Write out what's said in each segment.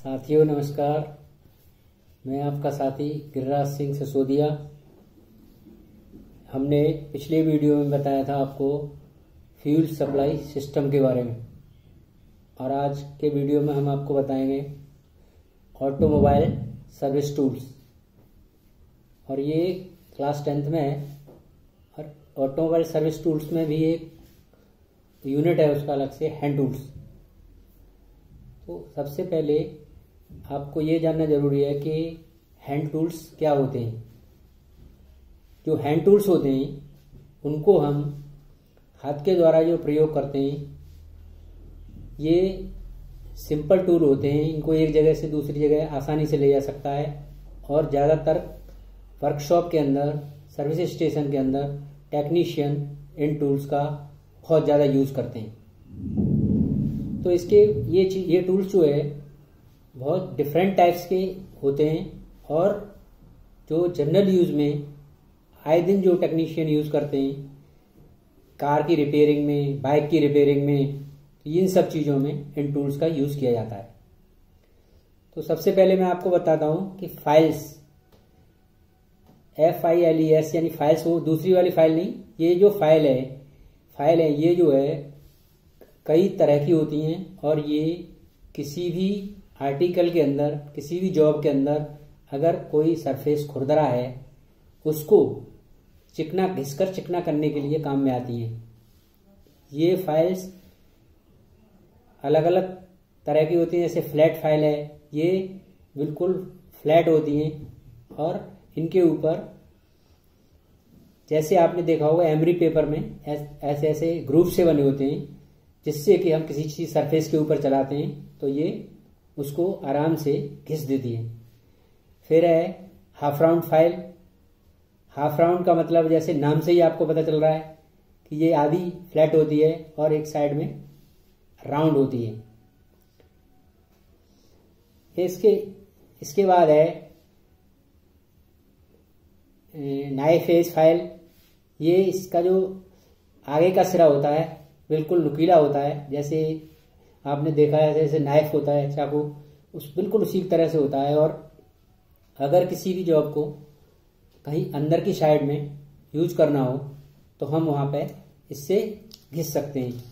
साथियों नमस्कार। मैं आपका साथी गिरिराज सिंह सिसोदिया। हमने पिछले वीडियो में बताया था आपको फ्यूल सप्लाई सिस्टम के बारे में, और आज के वीडियो में हम आपको बताएंगे ऑटोमोबाइल सर्विस टूल्स। और ये क्लास 10th में है, और ऑटोमोबाइल सर्विस टूल्स में भी एक यूनिट है उसका अलग से, हैंड टूल्स। तो सबसे पहले आपको ये जानना जरूरी है कि हैंड टूल्स क्या होते हैं। जो हैंड टूल्स होते हैं उनको हम हाथ के द्वारा जो प्रयोग करते हैं, ये सिंपल टूल होते हैं। इनको एक जगह से दूसरी जगह आसानी से ले जा सकता है, और ज़्यादातर वर्कशॉप के अंदर, सर्विस स्टेशन के अंदर टेक्नीशियन इन टूल्स का बहुत ज़्यादा यूज़ करते हैं। तो इसके ये टूल्स जो है बहुत डिफरेंट टाइप्स के होते हैं, और जो जनरल यूज़ में आए दिन जो टेक्नीशियन यूज़ करते हैं, कार की रिपेयरिंग में, बाइक की रिपेयरिंग में, इन सब चीज़ों में इन टूल्स का यूज़ किया जाता है। तो सबसे पहले मैं आपको बताता हूँ कि फाइल्स, FILES यानी फाइल्स, वो दूसरी वाली फाइल नहीं, ये जो फाइल है ये जो है कई तरह की होती हैं, और ये किसी भी आर्टिकल के अंदर, किसी भी जॉब के अंदर अगर कोई सरफेस खुरदरा है उसको घिसकर चिकना करने के लिए काम में आती हैं। ये फाइल्स अलग अलग तरह की होती हैं। जैसे फ्लैट फाइल है, ये बिल्कुल फ्लैट होती हैं, और इनके ऊपर जैसे आपने देखा होगा एमरी पेपर में ऐसे ऐसे ग्रुप से बने होते हैं, जिससे कि हम किसी चीज सरफेस के ऊपर चलाते हैं तो ये उसको आराम से घिस देती है। फिर है half round file. Half round का मतलब जैसे नाम से ही आपको पता चल रहा है कि ये आधी फ्लैट होती है और एक साइड में राउंड होती है। इसके बाद है नाइफ एज फाइल। ये इसका जो आगे का सिरा होता है बिल्कुल नुकीला होता है, जैसे आपने देखा है जैसे नाइफ होता है, चाकू, बिल्कुल उसी तरह से होता है। और अगर किसी भी जॉब को कहीं अंदर की साइड में यूज करना हो तो हम वहां पे इससे घिस सकते हैं।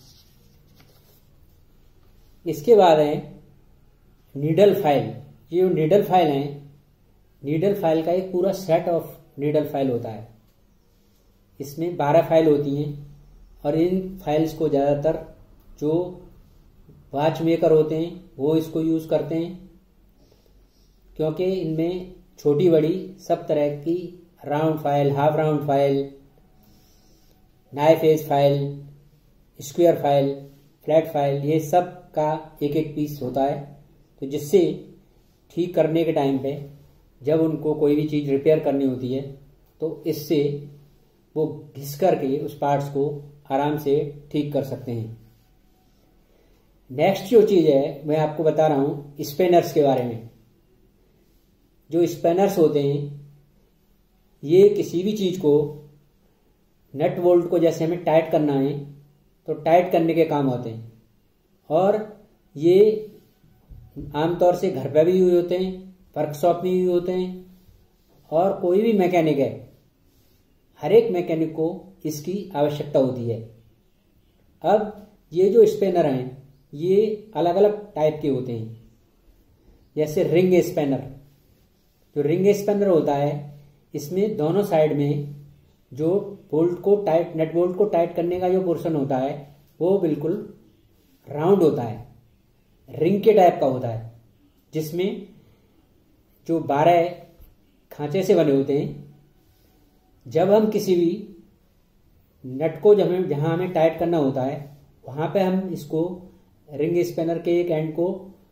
इसके बाद है नीडल फाइल। ये जो नीडल फाइल है, नीडल फाइल का एक पूरा सेट ऑफ नीडल फाइल होता है। इसमें 12 फाइल होती हैं, और इन फाइल्स को ज़्यादातर जो वॉच मेकर होते हैं वो इसको यूज़ करते हैं, क्योंकि इनमें छोटी बड़ी सब तरह की round file, half round file, knife edge file, square file, flat file, ये सब का एक एक पीस होता है। तो जिससे ठीक करने के टाइम पे जब उनको कोई भी चीज़ रिपेयर करनी होती है तो इससे वो घिस करके उस पार्ट्स को आराम से ठीक कर सकते हैं। नेक्स्ट जो चीज़ है मैं आपको बता रहा हूँ स्पेनर्स के बारे में। जो स्पेनर्स होते हैं ये किसी भी चीज़ को, नट बोल्ट को जैसे हमें टाइट करना है तो टाइट करने के काम होते हैं, और ये आमतौर से घर पे भी यूज होते हैं, वर्कशॉप में यूज होते हैं, और कोई भी मैकेनिक है, हर एक मैकेनिक को इसकी आवश्यकता होती है। अब ये जो स्पेनर हैं ये अलग अलग टाइप के होते हैं। जैसे रिंग स्पेनर। जो रिंग स्पेनर होता है इसमें दोनों साइड में जो बोल्ट को टाइट, नट बोल्ट को टाइट करने का जो पोर्शन होता है वो बिल्कुल राउंड होता है, रिंग के टाइप का होता है, जिसमें जो 12 खांचे से बने होते हैं। जब हम किसी भी नट को जहां हमें टाइट करना होता है वहां पे हम इसको रिंग स्पेनर के एक एंड को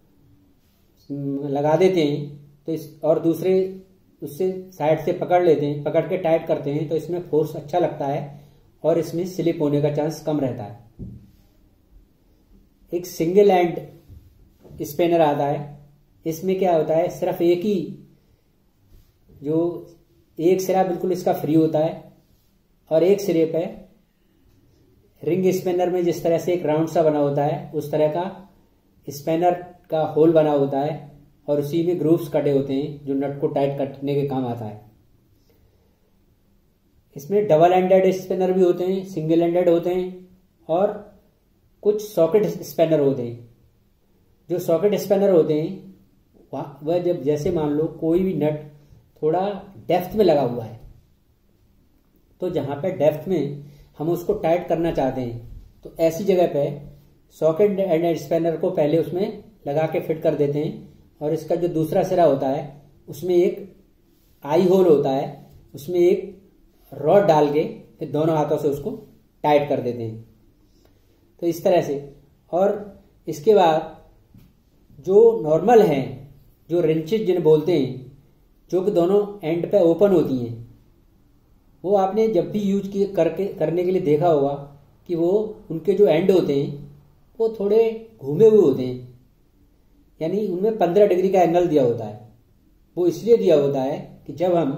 लगा देते हैं, तो और दूसरे उससे साइड से पकड़ लेते हैं, पकड़ के टाइट करते हैं, तो इसमें फोर्स अच्छा लगता है और इसमें स्लिप होने का चांस कम रहता है। एक सिंगल एंड स्पेनर आता है। इसमें क्या होता है, सिर्फ एक ही जो एक सिरा बिल्कुल इसका फ्री होता है, और एक सिरे पे रिंग स्पेनर में जिस तरह से एक राउंड सा बना होता है उस तरह का स्पेनर का होल बना होता है, और उसी में ग्रूव्स कटे होते हैं जो नट को टाइट करने के काम आता है। इसमें डबल एंडेड स्पिनर भी होते हैं, सिंगल एंडेड होते हैं और कुछ सॉकेट स्पिनर होते हैं। जो सॉकेट स्पिनर होते हैं वह जब जैसे मान लो कोई भी नट थोड़ा डेप्थ में लगा हुआ है, तो जहां पे डेप्थ में हम उसको टाइट करना चाहते हैं तो ऐसी जगह पे सॉकेट एंड स्पिनर को पहले उसमें लगा के फिट कर देते हैं, और इसका जो दूसरा सिरा होता है उसमें एक आई होल होता है, उसमें एक रॉड डाल के फिर दोनों हाथों से उसको टाइट कर देते हैं। तो इस तरह से, और इसके बाद जो नॉर्मल हैं, जो रिंचेज जिन्हें बोलते हैं, जो कि दोनों एंड पे ओपन होती हैं, वो आपने जब भी यूज करने के लिए देखा होगा कि वो उनके जो एंड होते हैं वो थोड़े घूमे हुए होते हैं, यानी उनमें 15 डिग्री का एंगल दिया होता है। वो इसलिए दिया होता है कि जब हम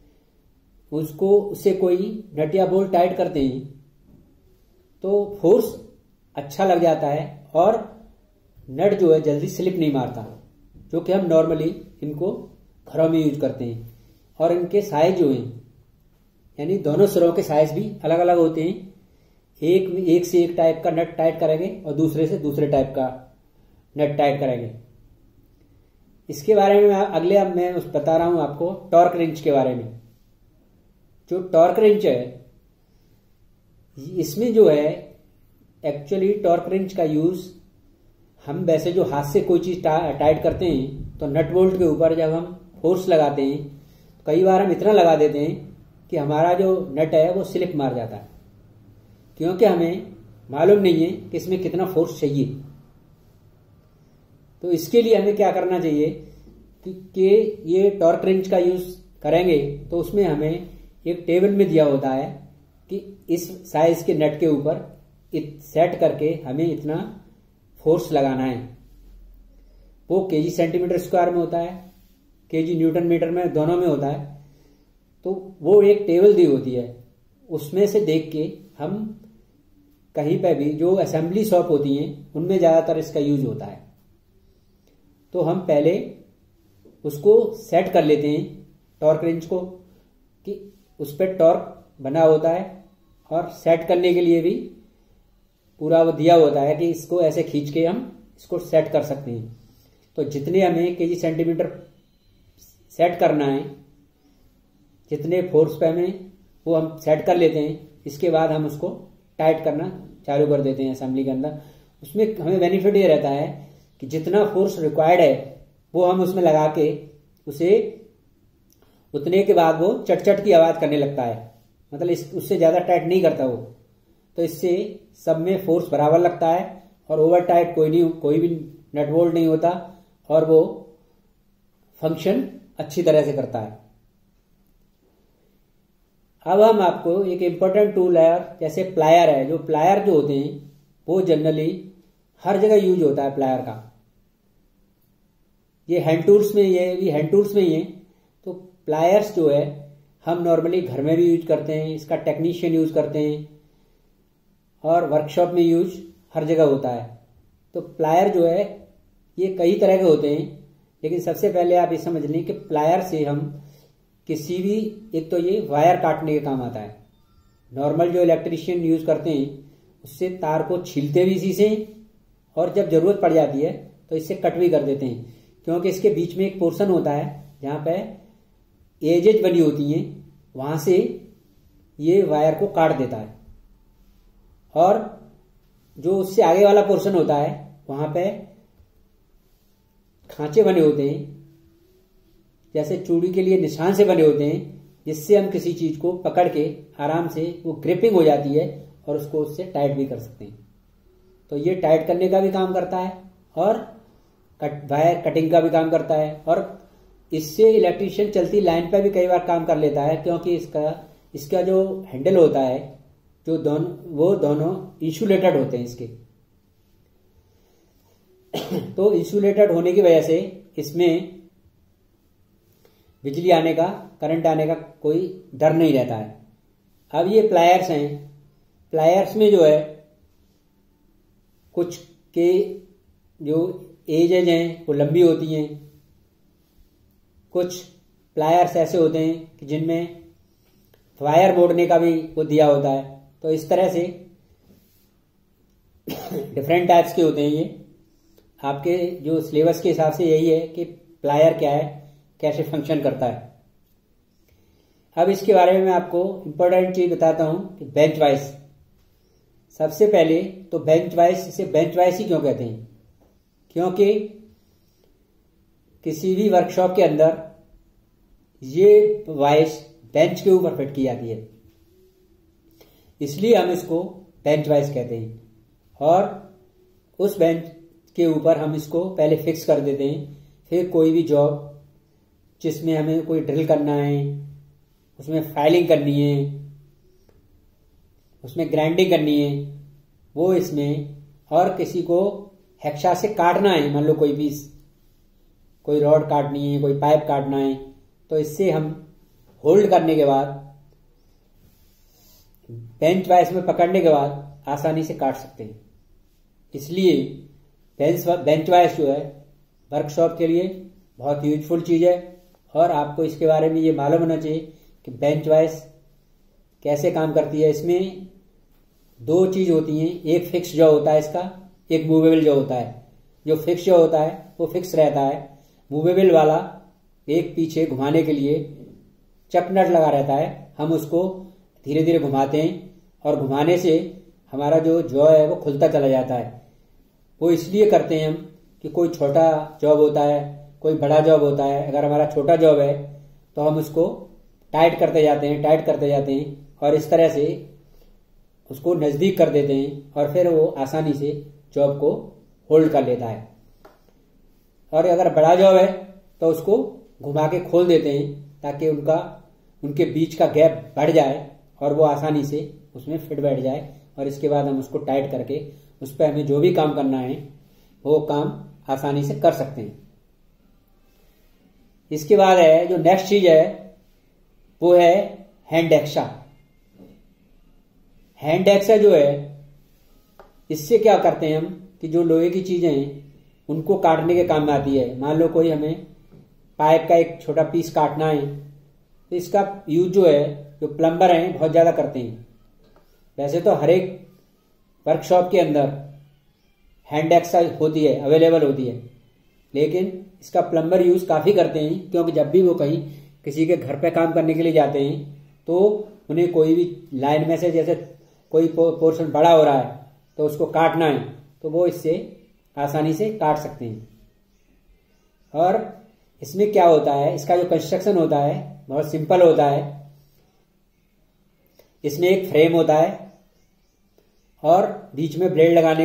उससे कोई नट या बोल्ट टाइट करते हैं तो फोर्स अच्छा लग जाता है और नट जो है जल्दी स्लिप नहीं मारता, जो कि हम नॉर्मली इनको घरों में यूज करते हैं। और इनके साइज जो हैं, यानी दोनों सिरों के साइज भी अलग अलग होते हैं। एक से एक टाइप का नट टाइट करेंगे और दूसरे से दूसरे टाइप का नट टाइट करेंगे। इसके बारे में अगले मैं बता रहा हूं आपको टॉर्क रिंच के बारे में। जो टॉर्क रिंच है, इसमें जो है एक्चुअली टॉर्क रिंच का यूज हम वैसे जो हाथ से कोई चीज टाइट करते हैं तो नट बोल्ट के ऊपर जब हम फोर्स लगाते हैं तो कई बार हम इतना लगा देते हैं कि हमारा जो नट है वो स्लिप मार जाता है, क्योंकि हमें मालूम नहीं है कि इसमें कितना फोर्स चाहिए। तो इसके लिए हमें क्या करना चाहिए कि ये टॉर्क रिंच का यूज करेंगे तो उसमें हमें एक टेबल में दिया होता है कि इस साइज के नट के ऊपर सेट करके हमें इतना फोर्स लगाना है। वो केजी सेंटीमीटर स्क्वायर में होता है, केजी न्यूटन मीटर में, दोनों में होता है। तो वो एक टेबल दी होती है, उसमें से देख के हम कहीं पे भी जो असेंबली शॉप होती हैं उनमें ज़्यादातर इसका यूज होता है। तो हम पहले उसको सेट कर लेते हैं टॉर्क रिंच को, कि उस पर टॉर्क बना होता है, और सेट करने के लिए भी पूरा वो दिया होता है कि इसको ऐसे खींच के हम इसको सेट कर सकते हैं। तो जितने हमें केजी सेंटीमीटर सेट करना है, जितने फोर्स पे हमें वो हम सेट कर लेते हैं। इसके बाद हम उसको टाइट करना चालू कर देते हैं असेंबली के अंदर। उसमें हमें बेनिफिट ये रहता है कि जितना फोर्स रिक्वायर्ड है वो हम उसमें लगा के उसे उतने के बाद वो चट की आवाज करने लगता है, मतलब उससे ज्यादा टाइट नहीं करता वो। तो इससे सब में फोर्स बराबर लगता है और ओवर टाइट कोई भी नट बोल्ट नहीं होता, और वो फंक्शन अच्छी तरह से करता है। अब हम आपको एक इम्पोर्टेंट टूल है, जैसे प्लायर है। जो प्लायर जो होते हैं वो जनरली हर जगह यूज होता है प्लायर का। ये हैंड टूल्स में, ये भी हैंड टूल्स में ही है। तो प्लायर्स जो है हम नॉर्मली घर में भी यूज करते हैं, इसका टेक्नीशियन यूज करते हैं, और वर्कशॉप में यूज हर जगह होता है। तो प्लायर जो है ये कई तरह के होते हैं, लेकिन सबसे पहले आप ये समझ लें कि प्लायर से हम किसी भी, एक तो ये वायर काटने के काम आता है। नॉर्मल जो इलेक्ट्रिशियन यूज करते हैं उससे तार को छीलते भी इसी से, और जब जरूरत पड़ जाती है तो इससे कट भी कर देते हैं, क्योंकि इसके बीच में एक पोर्शन होता है जहां पे एजेज बनी होती हैं, वहां से ये वायर को काट देता है। और जो उससे आगे वाला पोर्शन होता है वहां पे खांचे बने होते हैं, जैसे चूड़ी के लिए निशान से बने होते हैं, जिससे हम किसी चीज को पकड़ के आराम से वो ग्रिपिंग हो जाती है और उसको उससे टाइट भी कर सकते हैं। तो ये टाइट करने का भी काम करता है और वायर कटिंग का भी काम करता है, और इससे इलेक्ट्रिशियन चलती लाइन पर भी कई बार काम कर लेता है, क्योंकि इसका जो हैंडल होता है जो वो दोनों इंसुलेटेड होते हैं इसके। तो इंसुलेटेड होने की वजह से इसमें बिजली आने का, करंट आने का कोई डर नहीं रहता है। अब ये प्लायर्स हैं, प्लायर्स में जो है कुछ के जो एजेज हैं वो लंबी होती हैं, कुछ प्लायर्स ऐसे होते हैं कि जिनमें वायर मोड़ने का भी वो दिया होता है। तो इस तरह से डिफरेंट टाइप्स के होते हैं ये। आपके जो सिलेबस के हिसाब से यही है कि प्लायर क्या है, कैसे फंक्शन करता है। अब इसके बारे में मैं आपको इम्पोर्टेंट चीज बताता हूं कि बेंच वाइज। सबसे पहले तो बेंच वाइज, इसे बेंच वाइज ही क्यों कहते हैं? क्योंकि किसी भी वर्कशॉप के अंदर ये वाइज बेंच के ऊपर फिट की जाती है, इसलिए हम इसको बेंच वाइज कहते हैं। और उस बेंच के ऊपर हम इसको पहले फिक्स कर देते हैं। फिर कोई भी जॉब जिसमें हमें कोई ड्रिल करना है, उसमें फाइलिंग करनी है, उसमें ग्राइंडिंग करनी है, वो इसमें, और किसी को हेक्सा से काटना है, मान लो कोई पीस, कोई रॉड काटनी है, कोई पाइप काटना है, तो इससे हम होल्ड करने के बाद, बेंच वाइज में पकड़ने के बाद आसानी से काट सकते हैं। इसलिए बेंच वाइज जो है वर्कशॉप के लिए बहुत यूजफुल चीज है। और आपको इसके बारे में ये मालूम होना चाहिए कि बेंच वाइज कैसे काम करती है। इसमें दो चीज होती हैं, एक फिक्स जो होता है इसका, एक मूवेबल जो होता है। जो फिक्स जो होता है वो फिक्स रहता है, मूवेबल वाला एक पीछे घुमाने के लिए चक नट लगा रहता है। हम उसको धीरे धीरे घुमाते हैं और घुमाने से हमारा जो जॉ है वो खुलता चला जाता है। वो इसलिए करते हैं हम कि कोई छोटा जॉब होता है, कोई बड़ा जॉब होता है। अगर हमारा छोटा जॉब है तो हम उसको टाइट करते जाते हैं और इस तरह से उसको नजदीक कर देते हैं और फिर वो आसानी से जॉब को होल्ड कर लेता है। और अगर बड़ा जॉब है तो उसको घुमा के खोल देते हैं ताकि उनके बीच का गैप बढ़ जाए और वो आसानी से उसमें फिट बैठ जाए। और इसके बाद हम उसको टाइट करके उस पर हमें जो भी काम करना है वो काम आसानी से कर सकते हैं। इसके बाद है जो नेक्स्ट चीज है वो है हैंड एक्सा। हैंड एक्सा जो है, इससे क्या करते हैं हम कि जो लोहे की चीजें हैं उनको काटने के काम में आती है। मान लो कोई हमें पाइप का एक छोटा पीस काटना है तो इसका यूज जो है, जो प्लम्बर हैं बहुत ज्यादा करते हैं। वैसे तो हर एक वर्कशॉप के अंदर हैंड एक्सा होती है, अवेलेबल होती है, लेकिन इसका प्लम्बर यूज काफी करते हैं क्योंकि जब भी वो कहीं किसी के घर पे काम करने के लिए जाते हैं तो उन्हें कोई भी लाइन में से जैसे कोई पोर्शन बड़ा हो रहा है तो उसको काटना है तो वो इससे आसानी से काट सकते हैं। और इसमें क्या होता है, इसका जो कंस्ट्रक्शन होता है बहुत सिंपल होता है। इसमें एक फ्रेम होता है और बीच में ब्लेड लगाने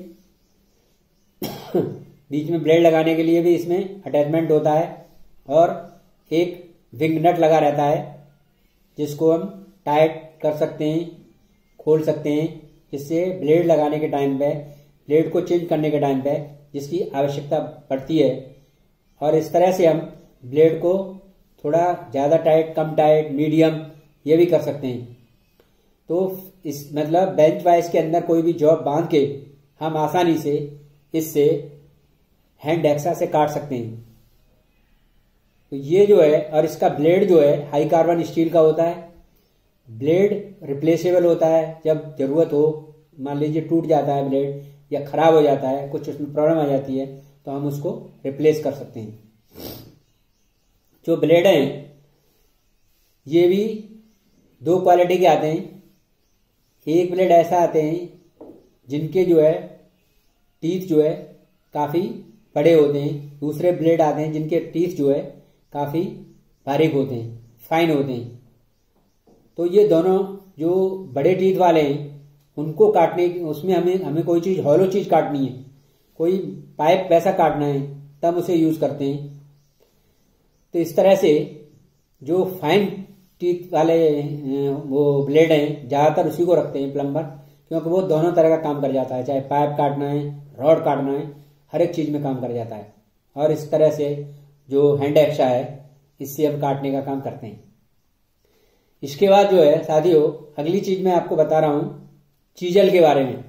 के लिए भी इसमें अटैचमेंट होता है और एक विंग नट लगा रहता है जिसको हम टाइट कर सकते हैं, खोल सकते हैं, जिससे ब्लेड लगाने के टाइम पे, ब्लेड को चेंज करने के टाइम पे जिसकी आवश्यकता पड़ती है। और इस तरह से हम ब्लेड को थोड़ा ज्यादा टाइट, कम टाइट, मीडियम ये भी कर सकते हैं। तो इस मतलब बेंच वाइज के अंदर कोई भी जॉब बांध के हम आसानी से इससे हैंड एक्सा से काट सकते हैं। तो ये जो है, और इसका ब्लेड जो है हाई कार्बन स्टील का होता है। ब्लेड रिप्लेसेबल होता है, जब जरूरत हो, मान लीजिए टूट जाता है ब्लेड या खराब हो जाता है, कुछ उसमें प्रॉब्लम आ जाती है तो हम उसको रिप्लेस कर सकते हैं। जो ब्लेड हैं ये भी दो क्वालिटी के आते हैं। एक ब्लेड ऐसा आते हैं जिनके जो है टीथ जो है काफी बड़े होते हैं, दूसरे ब्लेड आते हैं जिनके टीथ जो है काफी बारीक होते हैं, फाइन होते हैं। तो ये दोनों जो बड़े टीथ वाले हैं उनको काटने, उसमें हमें कोई चीज हॉलो चीज काटनी है, कोई पाइप वैसा काटना है तब उसे यूज करते हैं। तो इस तरह से जो फाइन टीथ वाले वो ब्लेड हैं ज्यादातर उसी को रखते हैं प्लम्बर, क्योंकि वो दोनों तरह का काम कर जाता है, चाहे पाइप काटना है, रॉड काटना है, हर एक चीज में काम कर जाता है। और इस तरह से जो हैंड एक्सा है इससे हम काटने का काम करते हैं। इसके बाद जो है साथियों, अगली चीज मैं आपको बता रहा हूं चीजल के बारे में।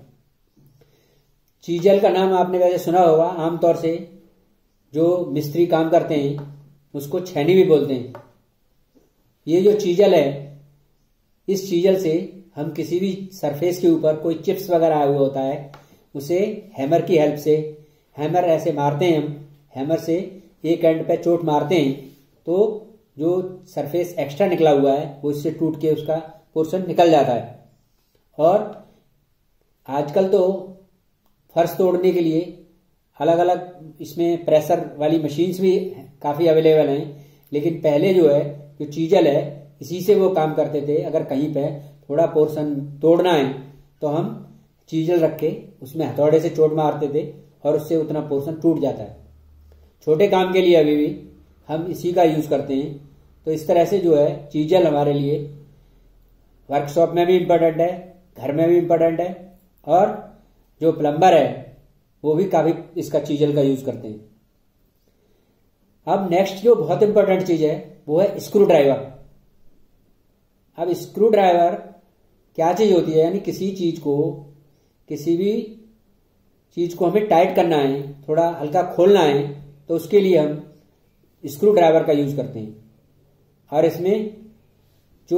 चीजल का नाम आपने वैसे सुना होगा, आमतौर से जो मिस्त्री काम करते हैं उसको छैनी भी बोलते हैं। ये जो चीजल है, इस चीजल से हम किसी भी सरफेस के ऊपर कोई चिप्स वगैरह आया हुआ होता है, उसे हैमर की हेल्प से, हैमर ऐसे मारते हैं हम, हैमर से एक एंड पे चोट मारते हैं तो जो सरफेस एक्स्ट्रा निकला हुआ है वो इससे टूट के उसका पोर्शन निकल जाता है। और आजकल तो फर्श तोड़ने के लिए अलग अलग इसमें प्रेशर वाली मशीन्स भी काफ़ी अवेलेबल हैं, लेकिन पहले जो है जो चीजल है इसी से वो काम करते थे। अगर कहीं पे थोड़ा पोर्शन तोड़ना है तो हम चीजल रख के उसमें हथौड़े से चोट मारते थे और उससे उतना पोर्शन टूट जाता है। छोटे काम के लिए अभी भी हम इसी का यूज करते हैं। तो इस तरह से जो है चीजल हमारे लिए वर्कशॉप में भी इम्पोर्टेंट है, घर में भी इम्पोर्टेंट है, और जो प्लम्बर है वो भी काफी इसका चीजल का यूज करते हैं। अब नेक्स्ट जो बहुत इंपॉर्टेंट चीज है वो है स्क्रू ड्राइवर। अब स्क्रू ड्राइवर क्या चीज होती है, यानी किसी भी चीज को हमें टाइट करना है, थोड़ा हल्का खोलना है, तो उसके लिए हम स्क्रू ड्राइवर का यूज करते हैं। और इसमें जो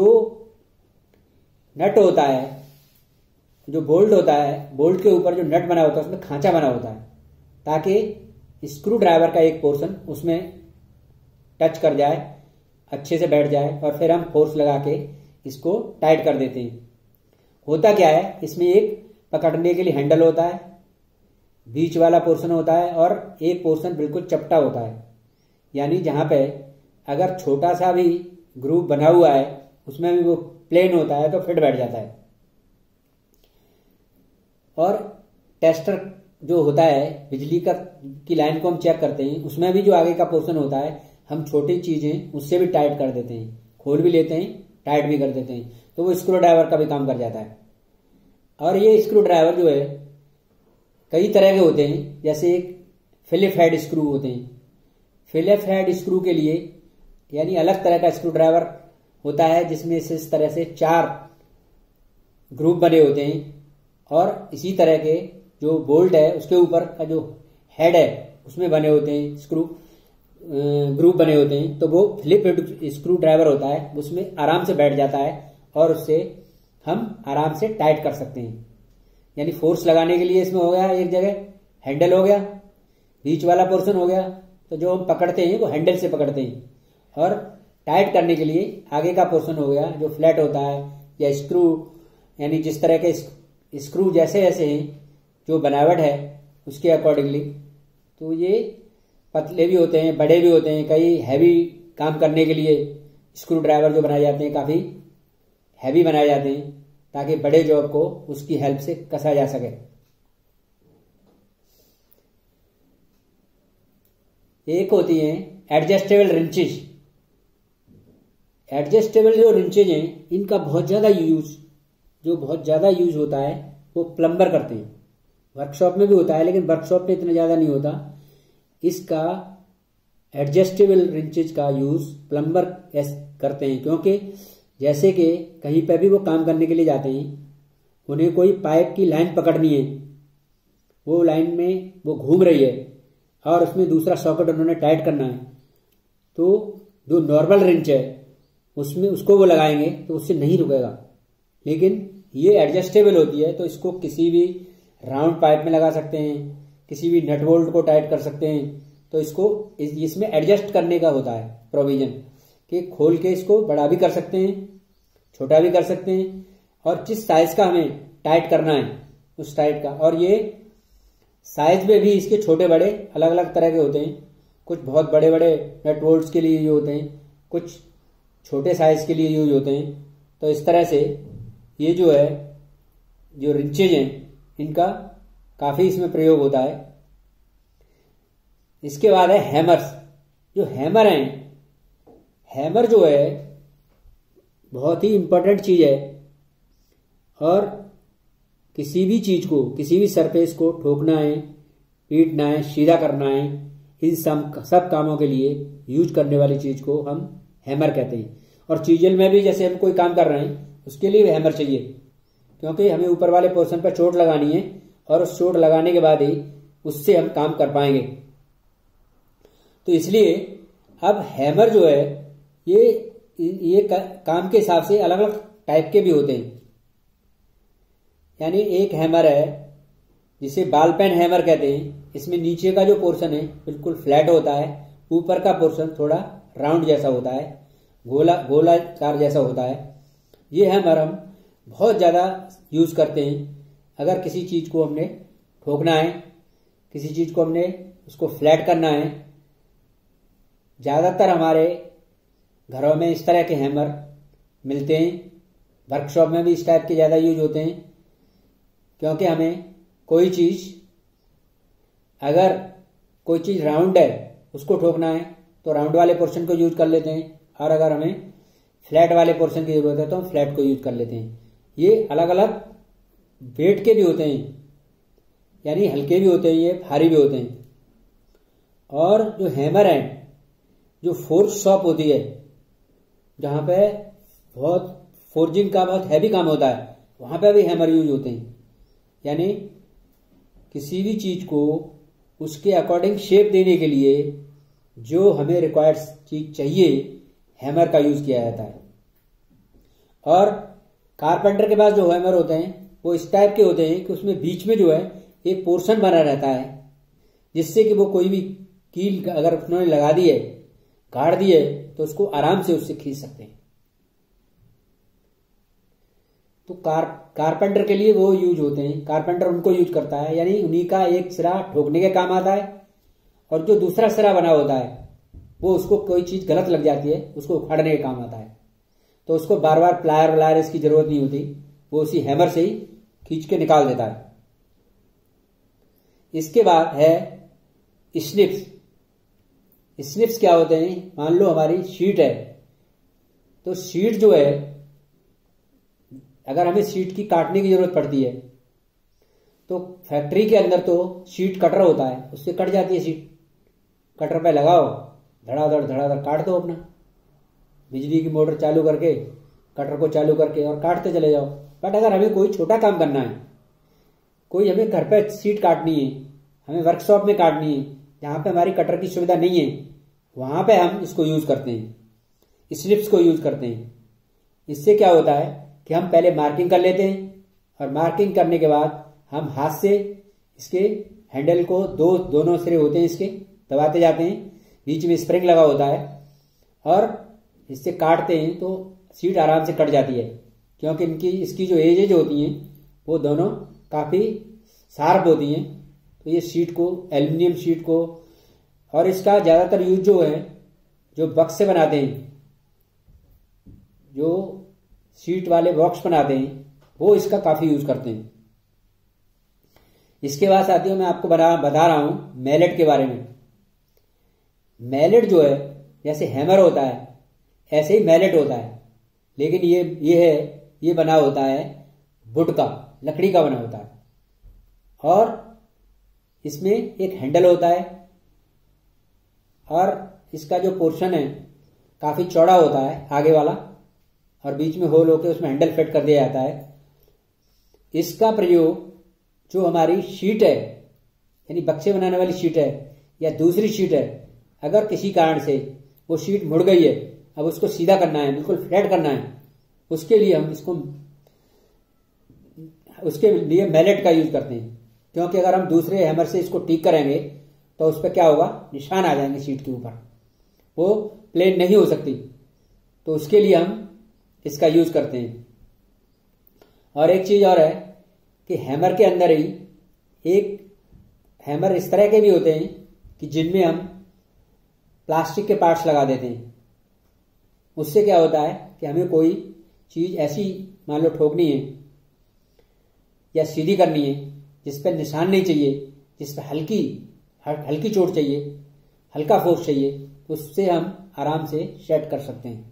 नट होता है, जो बोल्ट होता है, बोल्ट के ऊपर जो नट बना होता है उसमें खांचा बना होता है ताकि स्क्रू ड्राइवर का एक पोर्शन उसमें टच कर जाए, अच्छे से बैठ जाए, और फिर हम फोर्स लगा के इसको टाइट कर देते हैं। होता क्या है, इसमें एक पकड़ने के लिए हैंडल होता है, बीच वाला पोर्शन होता है, और एक पोर्शन बिल्कुल चपटा होता है, यानी जहां पे अगर छोटा सा भी ग्रूव बना हुआ है उसमें भी वो प्लेन होता है तो फिट बैठ जाता है। और टेस्टर जो होता है, बिजली की लाइन को हम चेक करते हैं, उसमें भी जो आगे का पोर्शन होता है हम छोटी चीजें उससे भी टाइट कर देते हैं, खोल भी लेते हैं, टाइट भी कर देते हैं, तो वो स्क्रू ड्राइवर का भी काम कर जाता है। और ये स्क्रू ड्राइवर जो है कई तरह के होते हैं, जैसे एक फिलिप हेड स्क्रू होते हैं। फिलिप हेड स्क्रू के लिए यानी अलग तरह का स्क्रू ड्राइवर होता है जिसमें से इस तरह से 4 ग्रुप बने होते हैं, और इसी तरह के जो बोल्ट है उसके ऊपर का जो हेड है उसमें बने होते हैं ग्रुप बने होते हैं। तो वो फिलिप हेड स्क्रू ड्राइवर होता है, उसमें आराम से बैठ जाता है और उससे हम आराम से टाइट कर सकते हैं। यानी फोर्स लगाने के लिए इसमें हो गया, एक जगह हैंडल हो गया, बीच वाला पोर्शन हो गया, तो जो हम पकड़ते हैं वो हैंडल से पकड़ते हैं, और टाइट करने के लिए आगे का पोर्शन हो गया जो फ्लैट होता है, या स्क्रू, यानी जिस तरह के स्क्रू जैसे जैसे हैं जो बनावट है उसके अकॉर्डिंगली। तो ये पतले भी होते हैं, बड़े भी होते हैं, कई हैवी काम करने के लिए स्क्रू ड्राइवर जो बनाए जाते हैं काफी हैवी बनाए जाते हैं ताकि बड़े जॉब को उसकी हेल्प से कसा जा सके। एक होती हैं एडजस्टेबल रिंचेज। एडजस्टेबल जो रिंचेज हैं इनका बहुत ज्यादा यूज होता है वो प्लम्बर करते हैं। वर्कशॉप में भी होता है लेकिन वर्कशॉप में इतना ज्यादा नहीं होता। इसका एडजस्टेबल रिंचेज का यूज प्लम्बर करते हैं, क्योंकि जैसे कि कहीं पे भी वो काम करने के लिए जाते हैं, उन्हें कोई पाइप की लाइन पकड़नी है, वो लाइन में वो घूम रही है और उसमें दूसरा सॉकेट उन्होंने टाइट करना है, तो जो नॉर्मल रिंच है उसमें उसको वो लगाएंगे तो उससे नहीं रुकेगा। लेकिन ये एडजस्टेबल होती है तो इसको किसी भी राउंड पाइप में लगा सकते हैं, किसी भी नट बोल्ट को टाइट कर सकते हैं। तो इसको इसमें एडजस्ट करने का होता है प्रोविजन कि खोल के इसको बड़ा भी कर सकते हैं, छोटा भी कर सकते हैं, और जिस साइज का हमें टाइट करना है उस टाइट का। और ये साइज में भी इसके छोटे बड़े अलग अलग तरह के होते हैं, कुछ बहुत बड़े बड़े नट बोल्ट्स के लिए यूज होते हैं, कुछ छोटे साइज के लिए यूज होते हैं। तो इस तरह से ये जो है जो रिंचेज हैं इनका काफी इसमें प्रयोग होता है। इसके बाद है हैमर्स। जो हैमर हैं, हैमर जो है बहुत ही इंपॉर्टेंट चीज है, और किसी भी चीज को, किसी भी सरफेस को ठोकना है, पीटना है, सीधा करना है, इन सब कामों के लिए यूज करने वाली चीज को हम हैमर कहते हैं। और चीजल में भी जैसे हम कोई काम कर रहे हैं उसके लिए भी हैमर चाहिए, क्योंकि हमें ऊपर वाले पोर्शन पर चोट लगानी है और उस चोट लगाने के बाद ही उससे हम काम कर पाएंगे। तो इसलिए अब हैमर जो है ये काम के हिसाब से अलग अलग टाइप के भी होते हैं। यानी एक हैमर है जिसे बॉल पेन हैमर कहते हैं। इसमें नीचे का जो पोर्शन है बिल्कुल फ्लैट होता है, ऊपर का पोर्शन थोड़ा राउंड जैसा होता है, गोलाकार जैसा होता है। ये हैमर हम बहुत ज़्यादा यूज़ करते हैं। अगर किसी चीज़ को हमने ठोकना है, किसी चीज़ को हमने उसको फ्लैट करना है, ज़्यादातर हमारे घरों में इस तरह के हैमर मिलते हैं। वर्कशॉप में भी इस टाइप के ज़्यादा यूज होते हैं, क्योंकि हमें कोई चीज़ अगर कोई चीज़ राउंड है उसको ठोकना है तो राउंड वाले पोर्शन को यूज कर लेते हैं, और अगर हमें फ्लैट वाले पोर्शन की ज़रूरत है तो हम फ्लैट को यूज कर लेते हैं। ये अलग अलग वेट के भी होते हैं, यानी हल्के भी होते हैं, ये भारी भी होते हैं। और जो हैमर है, जो फोर्ज शॉप होती है, जहाँ पे बहुत फोर्जिंग का बहुत हैवी काम होता है, वहाँ पे भी हैमर यूज होते हैं। यानी किसी भी चीज़ को उसके अकॉर्डिंग शेप देने के लिए जो हमें रिक्वायर्ड चीज चाहिए, हैमर का यूज किया जाता है। और कारपेंटर के पास जो हैमर होते हैं वो इस टाइप के होते हैं कि उसमें बीच में जो है एक पोर्शन बना रहता है, जिससे कि वो कोई भी कील अगर उन्होंने लगा दी है, गाड़ दी है, तो उसको आराम से उससे खींच सकते हैं। तो कारपेंटर के लिए वो यूज होते हैं, कारपेंटर उनको यूज करता है। यानी उन्हीं का एक सिरा ठोकने के काम आता है, और जो दूसरा सिरा बना होता है वो उसको कोई चीज गलत लग जाती है उसको उखाड़ने के काम आता है। तो उसको बार बार प्लायर व्लायर इसकी जरूरत नहीं होती, वो उसी हैमर से ही खींच के निकाल देता है। इसके बाद है स्निप्स। स्निप्स क्या होते हैं? मान लो हमारी शीट है, तो शीट जो है अगर हमें शीट की काटने की जरूरत पड़ती है तो फैक्ट्री के अंदर तो शीट कटर होता है, उससे कट जाती है शीट। कटर पे लगाओ, धड़ाधड़ काट दो अपना, बिजली की मोटर चालू करके कटर को चालू करके और काटते चले जाओ। बट अगर हमें कोई छोटा काम करना है, कोई हमें घर पे शीट काटनी है, हमें वर्कशॉप में काटनी है, जहाँ पे हमारी कटर की सुविधा नहीं है, वहाँ पे हम इसको यूज करते हैं, स्निप्स को यूज करते हैं। इससे क्या होता है कि हम पहले मार्किंग कर लेते हैं, और मार्किंग करने के बाद हम हाथ से इसके हैंडल को दोनों सिरे होते हैं इसके दबाते जाते हैं, बीच में स्प्रिंग लगा होता है, और इससे काटते हैं तो शीट आराम से कट जाती है। क्योंकि इसकी जो एजेज होती हैं वो दोनों काफ़ी शार्प होती हैं। तो ये शीट को, एल्युमिनियम शीट को, और इसका ज़्यादातर यूज जो है जो बक्स से बनाते हैं, जो शीट वाले बॉक्स बनाते हैं, वो इसका काफ़ी यूज करते हैं। इसके बाद साथियों मैं आपको बता रहा हूं मैलेट के बारे में। मैलेट जो है जैसे हैमर होता है ऐसे ही मैलेट होता है, लेकिन ये बना होता है वुड का, लकड़ी का बना होता है, और इसमें एक हैंडल होता है, और इसका जो पोर्शन है काफी चौड़ा होता है आगे वाला, और बीच में होल होकर उसमें हैंडल फिट कर दिया जाता है। इसका प्रयोग जो हमारी शीट है, यानी बक्से बनाने वाली शीट है या दूसरी शीट है, अगर किसी कारण से वो शीट मुड़ गई है, अब उसको सीधा करना है, बिल्कुल फ्लैट करना है, उसके लिए हम उसके लिए मैलेट का यूज करते हैं। क्योंकि अगर हम दूसरे हैमर से इसको ठीक करेंगे तो उस पर क्या होगा, निशान आ जाएंगे शीट के ऊपर, वो प्लेन नहीं हो सकती। तो उसके लिए हम इसका यूज करते हैं। और एक चीज और है कि हैमर के अंदर ही एक हैमर इस तरह के भी होते हैं कि जिनमें हम प्लास्टिक के पार्ट्स लगा देते हैं। उससे क्या होता है कि हमें कोई चीज ऐसी मान लो ठोकनी है या सीधी करनी है जिस पर निशान नहीं चाहिए, जिस पर हल्की चोट चाहिए, हल्का फोर्स चाहिए, तो उससे हम आराम से सेट कर सकते हैं।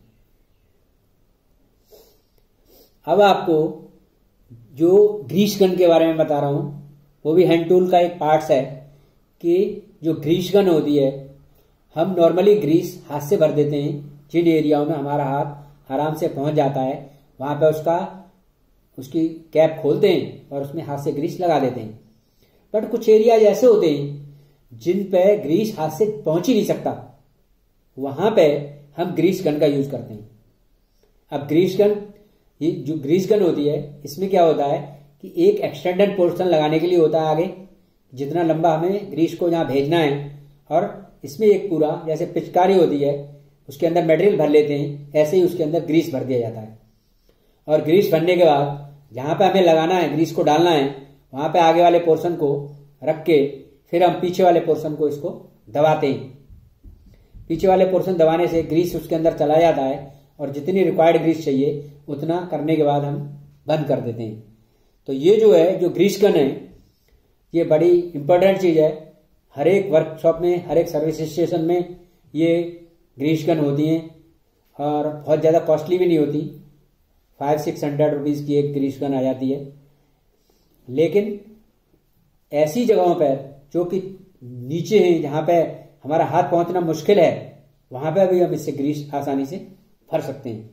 अब आपको जो ग्रीस गन के बारे में बता रहा हूं, वो भी हैंड टूल का एक पार्ट्स है कि जो ग्रीस गन होती है, हम नॉर्मली ग्रीस हाथ से भर देते हैं। जिन एरियाओं में हमारा हाथ आराम से पहुंच जाता है वहां पर उसकी कैप खोलते हैं और उसमें हाथ से ग्रीस लगा देते हैं। बट कुछ एरिया ऐसे होते हैं जिन पे ग्रीस हाथ से पहुंच ही नहीं सकता, वहां पे हम ग्रीस गन का यूज करते हैं। अब ग्रीस गन, ये जो ग्रीस गन होती है, इसमें क्या होता है कि एक एक्सटेंडेड पोर्शन लगाने के लिए होता है आगे, जितना लंबा हमें ग्रीस को यहाँ भेजना है, और इसमें एक पूरा जैसे पिचकारी होती है उसके अंदर मटेरियल भर लेते हैं, ऐसे ही उसके अंदर ग्रीस भर दिया जाता है। और ग्रीस भरने के बाद जहां पे हमें लगाना है, ग्रीस को डालना है, वहां पे आगे वाले पोर्शन को रख के फिर हम पीछे वाले पोर्शन को इसको दबाते हैं। पीछे वाले पोर्शन दबाने से ग्रीस उसके अंदर चला जाता है और जितनी रिक्वायर्ड ग्रीस चाहिए उतना करने के बाद हम बंद कर देते हैं। तो ये जो है, जो ग्रीस गन है, ये बड़ी इंपॉर्टेंट चीज है। हर एक वर्कशॉप में, हर एक सर्विस स्टेशन में ये ग्रीस गन होती हैं और बहुत ज़्यादा कॉस्टली भी नहीं होती। 500-600 रुपीज़ की एक ग्रीस गन आ जाती है। लेकिन ऐसी जगहों पर जो कि नीचे हैं, जहाँ पे हमारा हाथ पहुंचना मुश्किल है, वहां पे भी हम इससे ग्रीस आसानी से भर सकते हैं।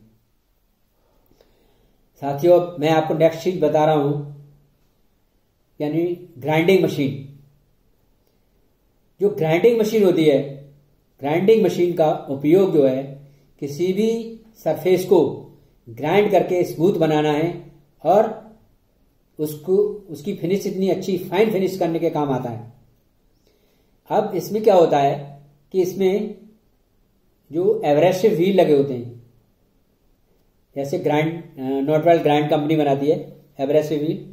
साथियों, मैं आपको नेक्स्ट चीज बता रहा हूं, यानी ग्राइंडिंग मशीन। जो ग्राइंडिंग मशीन होती है, ग्राइंडिंग मशीन का उपयोग जो है किसी भी सरफेस को ग्राइंड करके स्मूथ बनाना है और उसको, उसकी फिनिश इतनी अच्छी फाइन फिनिश करने के काम आता है। अब इसमें क्या होता है कि इसमें जो एब्रेसिव व्हील लगे होते हैं, जैसे नॉटवेल ग्राइंड कंपनी बनाती है एब्रेसिव व्हील,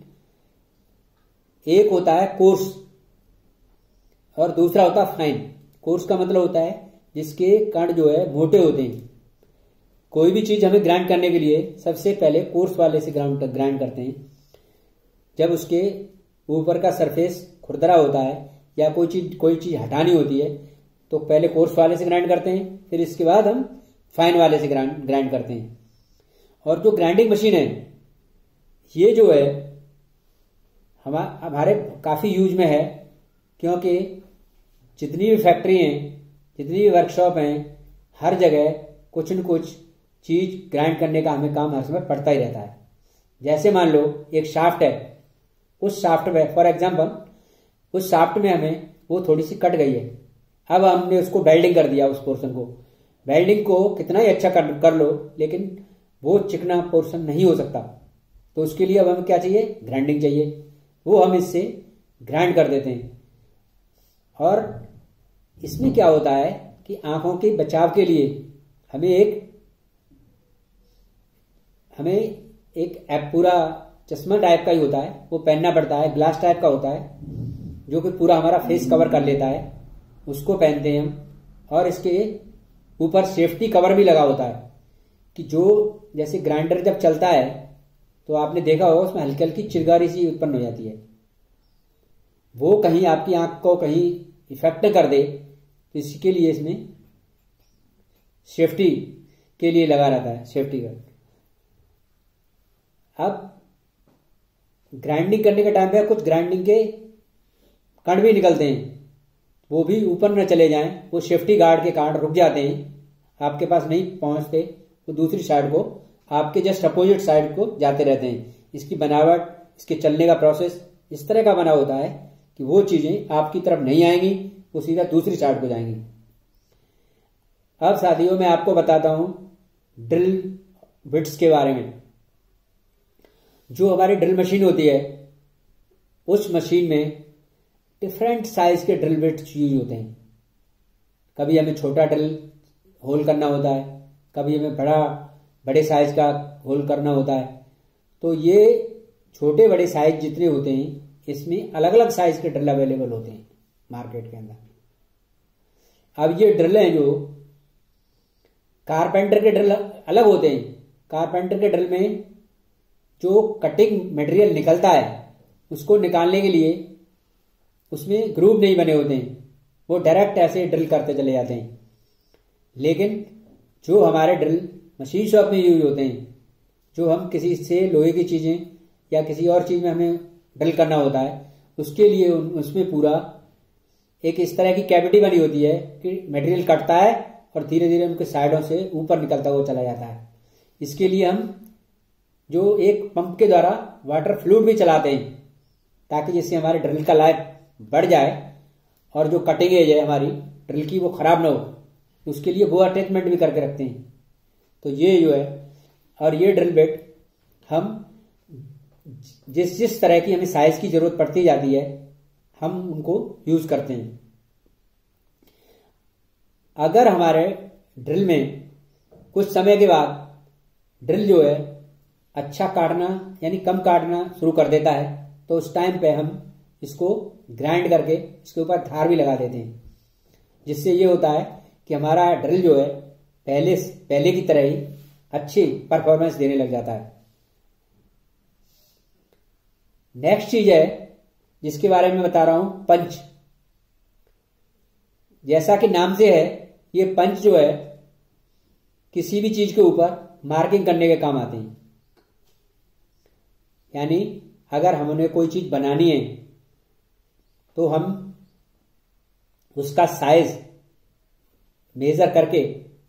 एक होता है कोर्स और दूसरा होता है फाइन। कोर्स का मतलब होता है जिसके कण जो है मोटे होते हैं। कोई भी चीज हमें ग्राइंड करने के लिए सबसे पहले कोर्स वाले से ग्राइंड करते हैं। जब उसके ऊपर का सरफेस खुरदरा होता है या कोई चीज हटानी होती है तो पहले कोर्स वाले से ग्राइंड करते हैं, फिर इसके बाद हम फाइन वाले से ग्राइंड करते हैं। और जो ग्राइंडिंग मशीन है, ये जो है हमारे काफी यूज में है, क्योंकि जितनी भी फैक्ट्री हैं, जितनी भी वर्कशॉप हैं, हर जगह कुछ न कुछ चीज ग्राइंड करने का हमें काम हर समय पड़ता ही रहता है। जैसे मान लो एक शाफ्ट है, उस शाफ्ट में फॉर एग्जांपल उस शाफ्ट में हमें वो थोड़ी सी कट गई है, अब हमने उसको वेल्डिंग कर दिया। उस पोर्शन को वेल्डिंग को कितना ही अच्छा कर लो, लेकिन वो चिकना पोर्शन नहीं हो सकता। तो उसके लिए अब हमें क्या चाहिए, ग्राइंडिंग चाहिए। वो हम इससे ग्राइंड कर देते हैं। और इसमें क्या होता है कि आंखों के बचाव के लिए हमें एक पूरा चश्मा टाइप का ही होता है, वो पहनना पड़ता है। ग्लास टाइप का होता है जो कि पूरा हमारा फेस कवर कर लेता है, उसको पहनते हैं हम। और इसके ऊपर सेफ्टी कवर भी लगा होता है कि जो जैसे ग्राइंडर जब चलता है तो आपने देखा होगा उसमें हल्की हल्की चिरगारी सी उत्पन्न हो जाती है, वो कहीं आपकी आंख को कहीं इफेक्ट कर दे, तो इसके लिए इसमें सेफ्टी के लिए लगा रहता है सेफ्टी का। अब ग्राइंडिंग करने के टाइम पे कुछ ग्राइंडिंग के कण भी निकलते हैं, वो भी ऊपर न चले जाएं, वो सेफ्टी गार्ड के कारण रुक जाते हैं, आपके पास नहीं पहुंचते, वो दूसरी साइड को, आपके जस्ट अपोजिट साइड को जाते रहते हैं। इसकी बनावट, इसके चलने का प्रोसेस इस तरह का बना होता है कि वो चीजें आपकी तरफ नहीं आएंगी, वो सीधा दूसरी साइड को जाएंगी। अब साथियों, मैं आपको बताता हूं ड्रिल बिट्स के बारे में। जो हमारी ड्रिल मशीन होती है, उस मशीन में डिफरेंट साइज के ड्रिल बिट्स यूज होते हैं। कभी हमें छोटा ड्रिल होल करना होता है, कभी हमें बड़े साइज का होल करना होता है। तो ये छोटे बड़े साइज जितने होते हैं, इसमें अलग अलग साइज के ड्रिल अवेलेबल होते हैं मार्केट के अंदर। अब ये ड्रिल हैं जो कारपेंटर के ड्रिल अलग होते हैं। कारपेंटर के ड्रिल में जो कटिंग मटेरियल निकलता है, उसको निकालने के लिए उसमें ग्रूव नहीं बने होते हैं, वो डायरेक्ट ऐसे ड्रिल करते चले जाते हैं। लेकिन जो हमारे ड्रिल मशीन शॉप में यूज होते हैं, जो हम किसी से लोहे की चीजें या किसी और चीज में हमें ड्रिल करना होता है, उसके लिए उसमें पूरा एक इस तरह की कैविटी बनी होती है कि मटेरियल कटता है और धीरे धीरे उनके साइडों से ऊपर निकलता हुआ चला जाता है। इसके लिए हम जो एक पंप के द्वारा वाटर फ्लूइड भी चलाते हैं, ताकि जिससे हमारे ड्रिल का लाइफ बढ़ जाए और जो कटिंग एज है हमारी ड्रिल की वो खराब ना हो। उसके लिए वो अटैचमेंट भी करके रखते हैं। तो ये जो है, और ये ड्रिल बिट हम जिस जिस तरह की हमें साइज की जरूरत पड़ती जाती है हम उनको यूज करते हैं। अगर हमारे ड्रिल में कुछ समय के बाद ड्रिल जो है अच्छा काटना यानी कम काटना शुरू कर देता है तो उस टाइम पे हम इसको ग्राइंड करके इसके ऊपर धार भी लगा देते हैं, जिससे ये होता है कि हमारा ड्रिल जो है पहले की तरह ही अच्छी परफॉर्मेंस देने लग जाता है। नेक्स्ट चीज है जिसके बारे में बता रहा हूं, पंच। जैसा कि नाम से है, ये पंच जो है किसी भी चीज के ऊपर मार्किंग करने के काम आते हैं। यानी अगर हमने कोई चीज बनानी है तो हम उसका साइज मेजर करके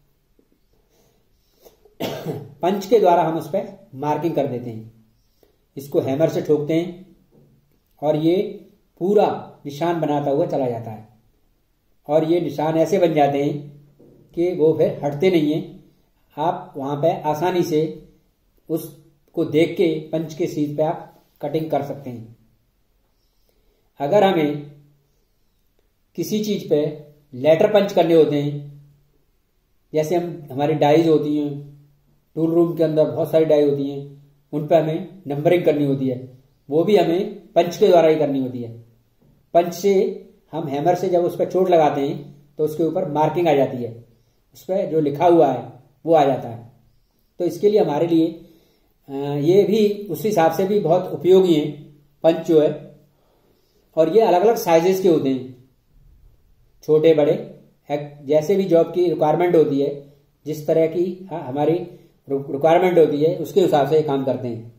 पंच के द्वारा हम उस पर मार्किंग कर देते हैं। इसको हैमर से ठोकते हैं और ये पूरा निशान बनाता हुआ चला जाता है, और ये निशान ऐसे बन जाते हैं कि वो फिर हटते नहीं हैं। आप वहां पे आसानी से उसको देख के पंच के सीध पे आप कटिंग कर सकते हैं। अगर हमें किसी चीज पे लेटर पंच करने होते हैं, जैसे हमारी डाइज होती हैं, टूल रूम के अंदर बहुत सारी डाई होती हैं, उन पे हमें नंबरिंग करनी होती है, वो भी हमें पंच के द्वारा ही करनी होती है। पंच से हम हैमर से जब उस पर चोट लगाते हैं तो उसके ऊपर मार्किंग आ जाती है, उस पर जो लिखा हुआ है वो आ जाता है। तो इसके लिए हमारे लिए ये भी उस हिसाब से भी बहुत उपयोगी है पंच जो है। और ये अलग अलग साइजेस के होते हैं, छोटे बड़े, जैसे भी जॉब की रिक्वायरमेंट होती है, जिस तरह की हमारी रिक्वायरमेंट होती है उसके हिसाब से काम करते हैं।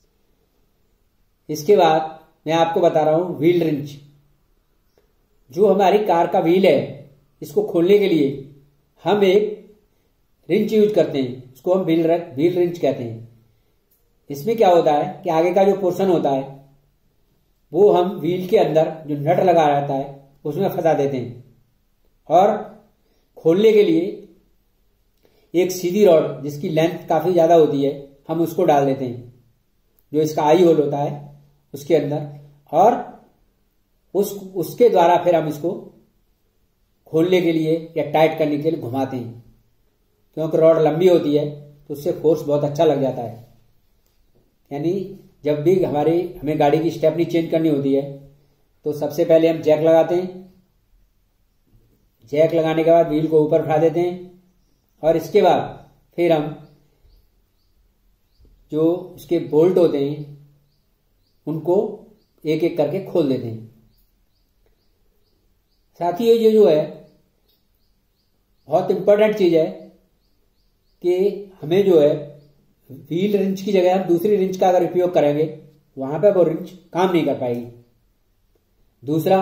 इसके बाद मैं आपको बता रहा हूं व्हील रिंच। जो हमारी कार का व्हील है, इसको खोलने के लिए हम एक रिंच यूज करते हैं, उसको हम व्हील रिंच कहते हैं। इसमें क्या होता है कि आगे का जो पोर्शन होता है वो हम व्हील के अंदर जो नट लगा रहता है उसमें फंसा देते हैं, और खोलने के लिए एक सीधी रॉड जिसकी लेंथ काफी ज्यादा होती है हम उसको डाल देते हैं, जो इसका आई होल होता है उसके अंदर, और उसके द्वारा फिर हम इसको खोलने के लिए या टाइट करने के लिए घुमाते हैं। क्योंकि रॉड लंबी होती है तो उससे फोर्स बहुत अच्छा लग जाता है। यानी जब भी हमें गाड़ी की स्टेपनी चेंज करनी होती है तो सबसे पहले हम जैक लगाते हैं, जैक लगाने के बाद व्हील को ऊपर उठा देते हैं, और इसके बाद फिर हम जो उसके बोल्ट होते हैं उनको एक एक करके खोल देते हैं। साथ ही ये जो है बहुत इंपॉर्टेंट चीज है कि हमें जो है व्हील रिंच की जगह हम दूसरी रिंच का अगर उपयोग करेंगे वहां पे वो रिंच काम नहीं कर पाएगी। दूसरा,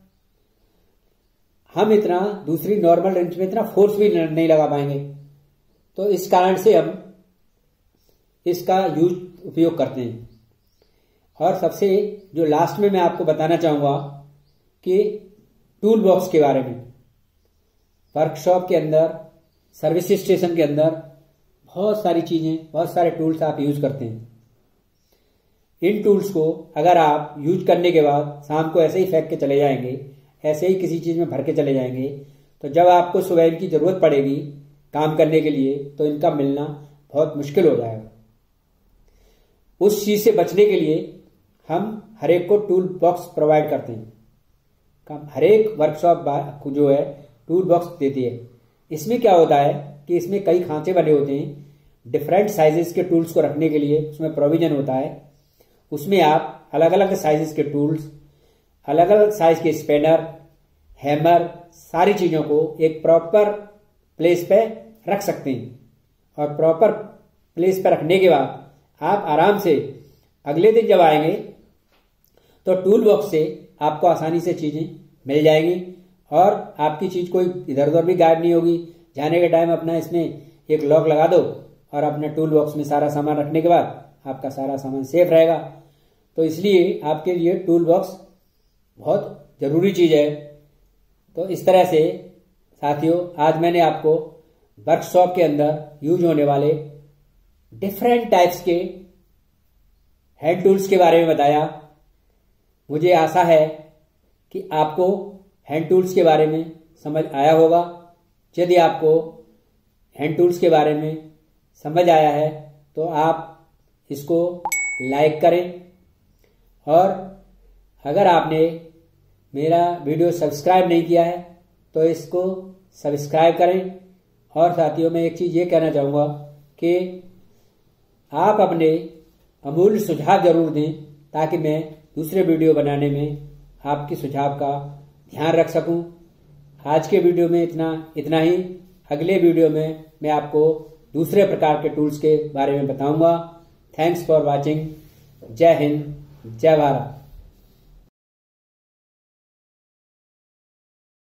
हम इतना दूसरी नॉर्मल रिंच में इतना फोर्स भी नहीं लगा पाएंगे, तो इस कारण से हम इसका उपयोग करते हैं। और सबसे जो लास्ट में मैं आपको बताना चाहूंगा कि टूल बॉक्स के बारे में। वर्कशॉप के अंदर, सर्विस स्टेशन के अंदर बहुत सारी चीजें, बहुत सारे टूल्स आप यूज करते हैं। इन टूल्स को अगर आप यूज करने के बाद शाम को ऐसे ही फेंक के चले जाएंगे, ऐसे ही किसी चीज में भर के चले जाएंगे, तो जब आपको सुबह इनकी जरूरत पड़ेगी काम करने के लिए तो इनका मिलना बहुत मुश्किल हो जाएगा। उस चीज से बचने के लिए हम हर एक को टूल बॉक्स प्रोवाइड करते हैं। हर एक वर्कशॉप जो है टूल बॉक्स देती है। इसमें क्या होता है कि इसमें कई खांचे बने होते हैं, डिफरेंट साइजेस के टूल्स को रखने के लिए उसमें प्रोविजन होता है। उसमें आप अलग अलग साइजेस के टूल्स, अलग अलग साइज के स्पेनर, हैमर, सारी चीजों को एक प्रॉपर प्लेस पे रख सकते हैं। और प्रॉपर प्लेस पे रखने के बाद आप आराम से अगले दिन जब आएंगे तो टूल बॉक्स से आपको आसानी से चीजें मिल जाएंगी, और आपकी चीज कोई इधर उधर भी गायब नहीं होगी। जाने के टाइम अपना इसमें एक लॉक लगा दो और अपने टूल बॉक्स में सारा सामान रखने के बाद आपका सारा सामान सेफ रहेगा। तो इसलिए आपके लिए टूल बॉक्स बहुत जरूरी चीज है। तो इस तरह से साथियों, आज मैंने आपको वर्कशॉप के अंदर यूज होने वाले डिफरेंट टाइप्स के हैंड टूल्स के बारे में बताया। मुझे आशा है कि आपको हैंड टूल्स के बारे में समझ आया होगा। यदि आपको हैंड टूल्स के बारे में समझ आया है तो आप इसको लाइक करें, और अगर आपने मेरा वीडियो सब्सक्राइब नहीं किया है तो इसको सब्सक्राइब करें। और साथियों, मैं एक चीज़ ये कहना चाहूँगा कि आप अपने अमूल्य सुझाव जरूर दें, ताकि मैं दूसरे वीडियो बनाने में आपके सुझाव का ध्यान रख सकूं। आज के वीडियो में इतना ही। अगले वीडियो में मैं आपको दूसरे प्रकार के टूल्स के बारे में बताऊंगा। Thanks for watching. जय हिंद, जय भारत।